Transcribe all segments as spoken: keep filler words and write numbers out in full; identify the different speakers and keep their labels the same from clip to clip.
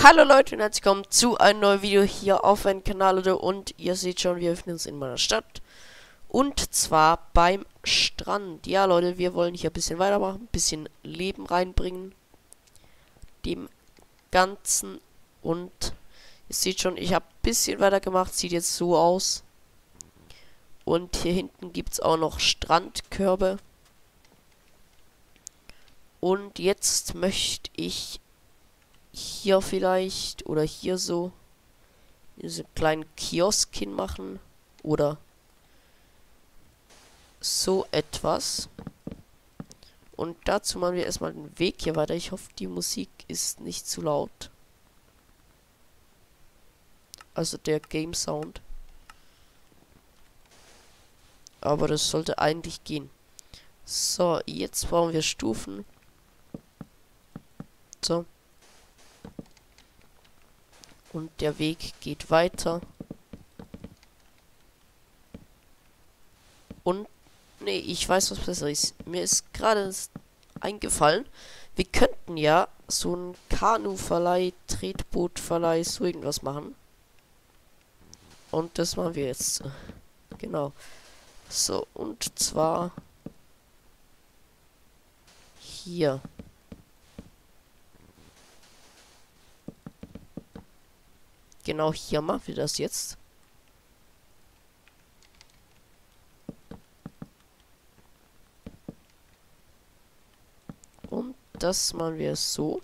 Speaker 1: Hallo Leute und herzlich willkommen zu einem neuen Video hier auf meinem Kanal, Leute. Und ihr seht schon, wir befinden uns in meiner Stadt. Und zwar beim Strand. Ja Leute, wir wollen hier ein bisschen weitermachen, ein bisschen Leben reinbringen. Dem Ganzen. Und ihr seht schon, ich habe ein bisschen weiter gemacht, sieht jetzt so aus. Und hier hinten gibt es auch noch Strandkörbe. Und jetzt möchte ich hier vielleicht oder hier so diese kleinen Kiosk hinmachen oder so etwas. Und dazu machen wir erstmal den Weg hier weiter. Ich hoffe, die Musik ist nicht zu laut. Also der Game Sound. Aber das sollte eigentlich gehen. So, jetzt brauchen wir Stufen. So. Und der Weg geht weiter. Und, nee, ich weiß, was besser ist. Mir ist gerade eingefallen, wir könnten ja so ein Kanuverleih, Tretbootverleih, so irgendwas machen. Und das machen wir jetzt. Genau. So, und zwar hier. Genau hier machen wir das jetzt. Und das machen wir so.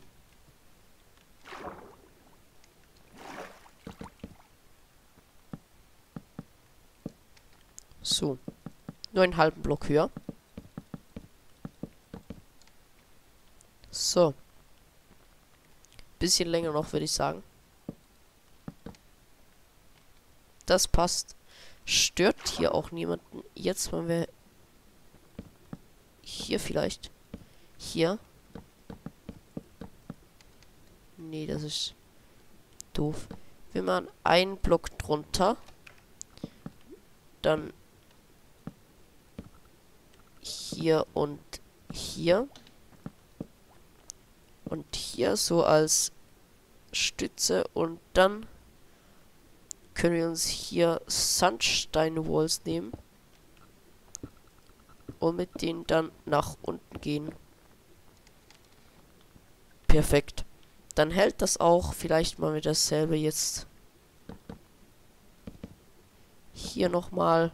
Speaker 1: So. Nur einen halben Block höher. So. Bisschen länger noch, würde ich sagen. Das passt. Stört hier auch niemanden. Jetzt machen wir hier vielleicht. Hier. Nee, das ist doof. Wir machen einen Block drunter. Dann hier und hier. Und hier so als Stütze. Und dann können wir uns hier Sandstein Walls nehmen und mit denen dann nach unten gehen. Perfekt. Dann hält das auch. Vielleicht machen wir dasselbe jetzt hier nochmal.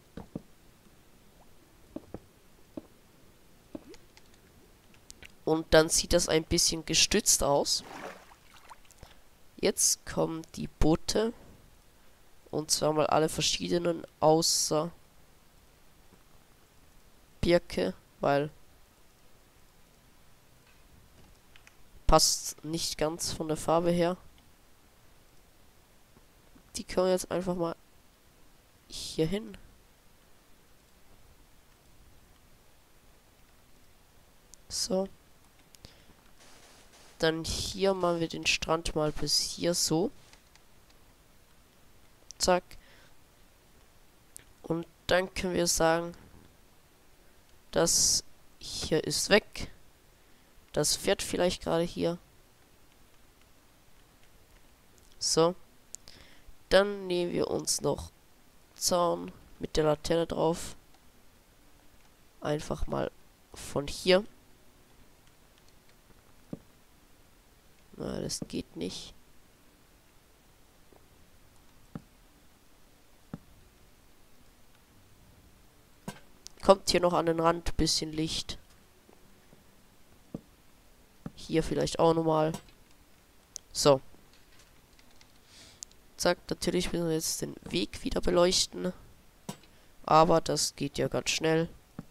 Speaker 1: Und dann sieht das ein bisschen gestützt aus. Jetzt kommen die Boote. Und zwar mal alle verschiedenen, außer Birke, weil passt nicht ganz von der Farbe her. Die können wir jetzt einfach mal hier hin. So. Dann hier machen wir den Strand mal bis hier so. Zack. Und dann können wir sagen, das hier ist weg. Das fährt vielleicht gerade hier. So. Dann nehmen wir uns noch Zaun mit der Laterne drauf. Einfach mal von hier. Na, das geht nicht. Kommt hier noch an den Rand, bisschen Licht. Hier vielleicht auch nochmal. So. Zack, natürlich müssen wir jetzt den Weg wieder beleuchten. Aber das geht ja ganz schnell.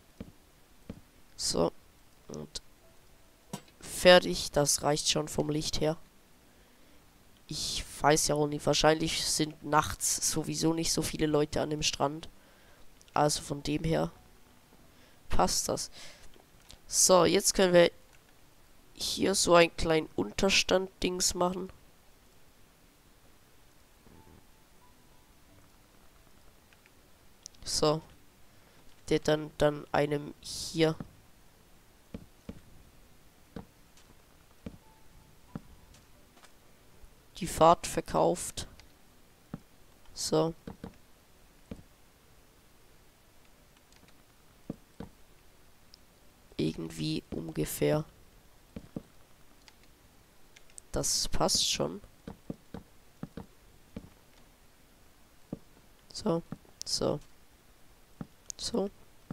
Speaker 1: So. Und fertig. Das reicht schon vom Licht her. Ich weiß ja auch nicht. Wahrscheinlich sind nachts sowieso nicht so viele Leute an dem Strand. Also von dem her passt das. So, jetzt können wir hier so einen kleinen Unterstand-Dings machen. So. Der dann, dann einem hier die Fahrt verkauft. So. Irgendwie ungefähr. Das passt schon. So, so, so.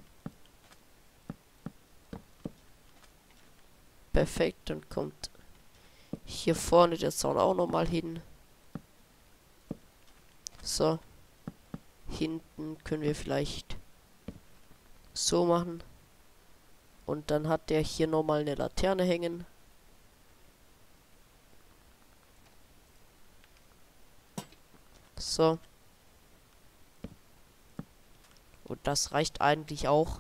Speaker 1: Perfekt, dann kommt hier vorne der Zaun auch nochmal hin. So. Hinten können wir vielleicht so machen. Und dann hat der hier nochmal eine Laterne hängen. So. Und das reicht eigentlich auch.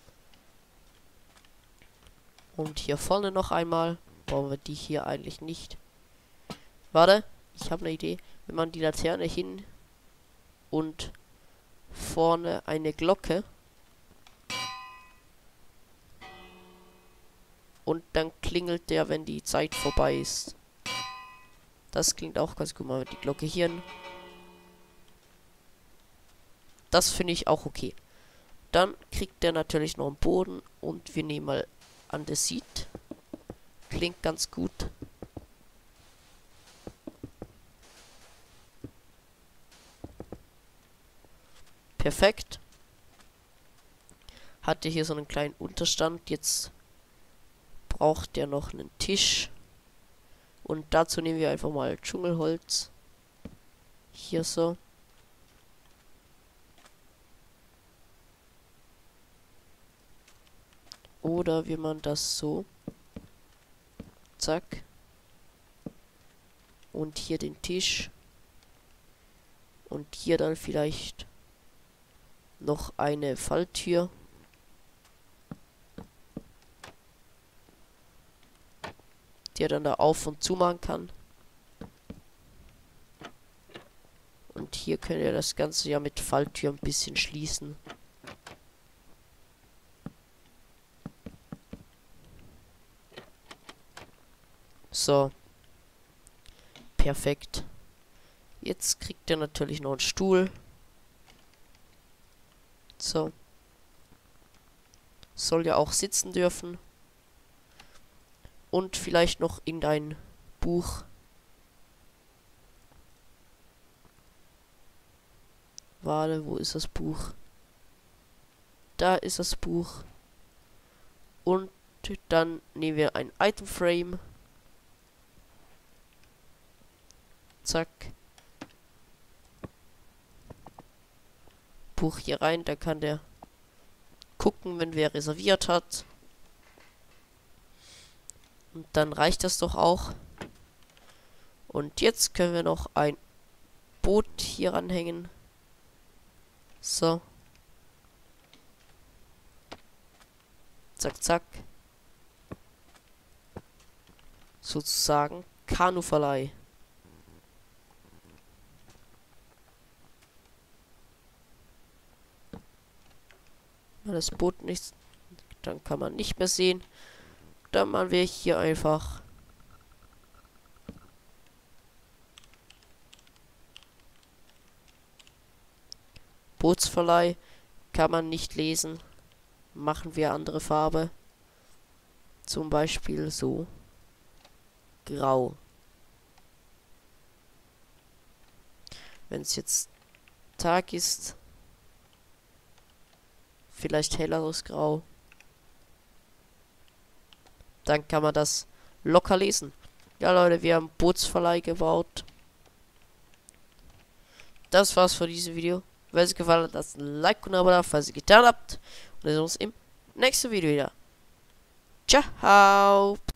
Speaker 1: Und hier vorne noch einmal. Brauchen wir die hier eigentlich nicht. Warte, ich habe eine Idee. Wenn man die Laterne hin und vorne eine Glocke. Und dann klingelt der, wenn die Zeit vorbei ist. Das klingt auch ganz gut. Mal mit die Glocke hier hin. Das finde ich auch okay. Dann kriegt der natürlich noch einen Boden. Und wir nehmen mal Andesit. Klingt ganz gut. Perfekt. Hatte hier so einen kleinen Unterstand. Jetzt braucht der noch einen Tisch. Und dazu nehmen wir einfach mal Dschungelholz. Hier so. Oder wie man das so. Zack. Und hier den Tisch. Und hier dann vielleicht noch eine Falltür. Die er dann da auf und zu machen kann. Und hier könnt ihr das Ganze ja mit Falltür ein bisschen schließen. So. Perfekt. Jetzt kriegt er natürlich noch einen Stuhl. So. Soll ja auch sitzen dürfen. Und vielleicht noch in ein Buch. Warte, wo ist das Buch? Da ist das Buch. Und dann nehmen wir ein Item Frame. Zack. Buch hier rein, da kann der gucken, wenn wer reserviert hat. Und dann reicht das doch auch. Und jetzt können wir noch ein Boot hier ranhängen. So. Zack, zack. Sozusagen Kanuverleih. Wenn das Boot nicht, dann kann man nicht mehr sehen. Dann machen wir hier einfach Bootsverleih. Kann man nicht lesen. Machen wir andere Farbe. Zum Beispiel so. Grau. Wenn es jetzt Tag ist, vielleicht helleres Grau. Dann kann man das locker lesen. Ja, Leute, wir haben Bootsverleih gebaut. Das war's für dieses Video. Wenn es euch gefallen hat, lasst ein Like und ein Abo da, falls ihr getan habt. Und wir sehen uns im nächsten Video wieder. Ciao.